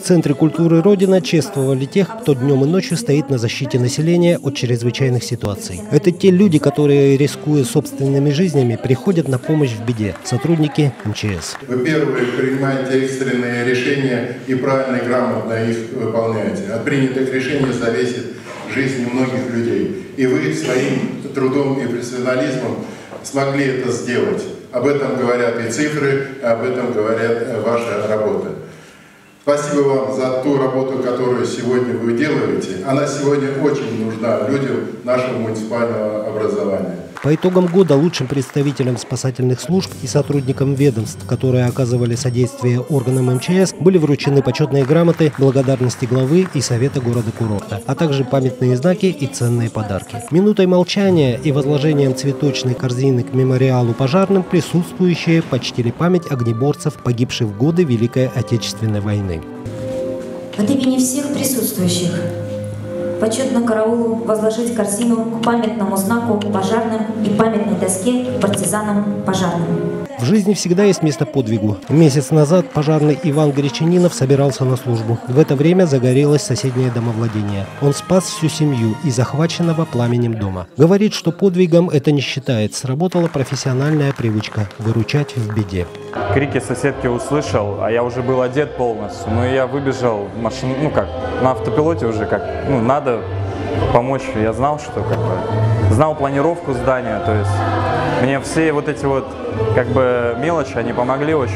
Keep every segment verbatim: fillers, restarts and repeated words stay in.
Центре культуры Родина чествовали тех, кто днем и ночью стоит на защите населения от чрезвычайных ситуаций. Это те люди, которые, рискуя собственными жизнями, приходят на помощь в беде. Сотрудники эм че эс. Вы первые принимаете экстренные решения и правильно и грамотно их выполняете. От принятых решений зависит жизнь многих людей. И вы своим трудом и профессионализмом смогли это сделать. Об этом говорят и цифры, об этом говорят ваша работа. Спасибо вам за ту работу, которую сегодня вы делаете. Она сегодня очень нужна людям нашего муниципального образования. По итогам года лучшим представителям спасательных служб и сотрудникам ведомств, которые оказывали содействие органам эм че эс, были вручены почетные грамоты, благодарности главы и совета города-курорта, а также памятные знаки и ценные подарки. Минутой молчания и возложением цветочной корзины к мемориалу пожарным присутствующие почтили память огнеборцев, погибших в годы Великой Отечественной войны. От имени всех присутствующих почетно караулу возложить корзину к памятному знаку пожарным и памятной доске партизанам пожарным. В жизни всегда есть место подвигу. Месяц назад пожарный Иван Гречанинов собирался на службу. В это время загорелось соседнее домовладение. Он спас всю семью из захваченного пламенем дома. Говорит, что подвигом это не считает. Сработала профессиональная привычка – выручать в беде. Крики соседки услышал, а я уже был одет полностью. Ну и я выбежал, машину, ну как, на автопилоте уже как, ну надо помочь. Я знал, что как бы, знал планировку здания, то есть мне все вот эти вот как бы мелочи, они помогли очень.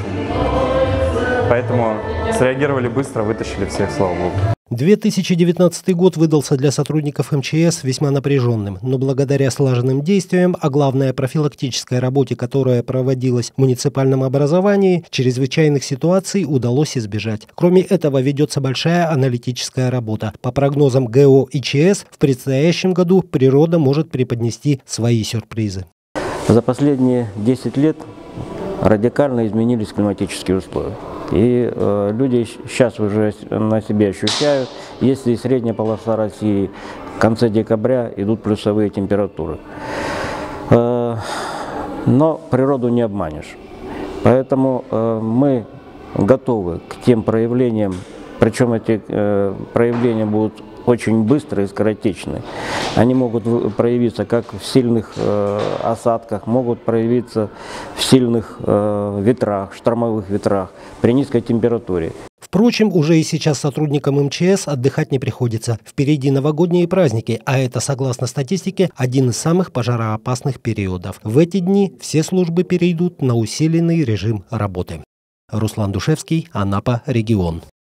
Поэтому среагировали быстро, вытащили всех, слава богу. две тысячи девятнадцатый год выдался для сотрудников эм че эс весьма напряженным, но благодаря слаженным действиям, а главное профилактической работе, которая проводилась в муниципальном образовании, чрезвычайных ситуаций удалось избежать. Кроме этого, ведется большая аналитическая работа. По прогнозам гэ о и че эс, в предстоящем году природа может преподнести свои сюрпризы. За последние десять лет радикально изменились климатические условия. И э, люди сейчас уже на себе ощущают, если и средняя полоса России в конце декабря идут плюсовые температуры. Э, но природу не обманешь. Поэтому э, мы готовы к тем проявлениям, причем эти э, проявления будут очень быстрые и скоротечные. Они могут проявиться как в сильных э, осадках, могут проявиться в сильных э, ветрах, штормовых ветрах, при низкой температуре. Впрочем, уже и сейчас сотрудникам эм че эс отдыхать не приходится. Впереди новогодние праздники, а это, согласно статистике, один из самых пожароопасных периодов. В эти дни все службы перейдут на усиленный режим работы. Руслан Душевский, Анапа, регион.